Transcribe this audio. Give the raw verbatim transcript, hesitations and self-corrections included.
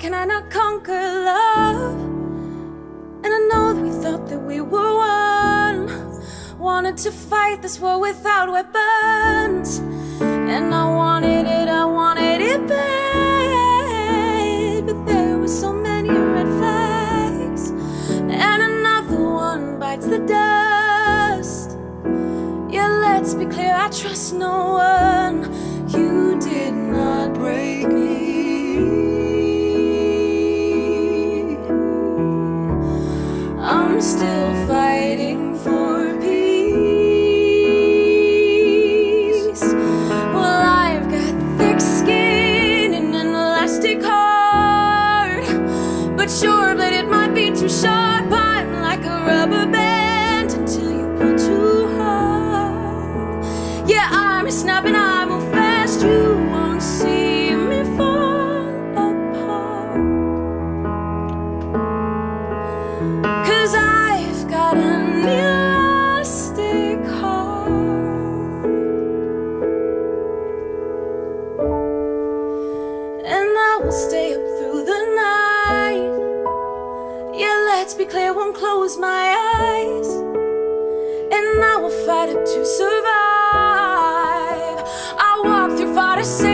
can I not conquer love? And I know that we thought that we were one, wanted to fight this war without weapons. And I wanted it, I wanted it bad, but there were so many red flags, and another one bites the dust. Yeah, let's be clear, I trust no one. You did not break me. I'm still fighting for peace. Well, I've got thick skin and an elastic heart, but your blade, it might be too sharp. I'm like a rubber band until you pull too hard. Yeah, I'm a snap and I move fast. You won't see me fall apart, 'cause I've got an elastic heart, and I will stay up through the night. Yeah, let's be clear, won't close my eyes, and I will fight up to survive. I'll walk through fire to save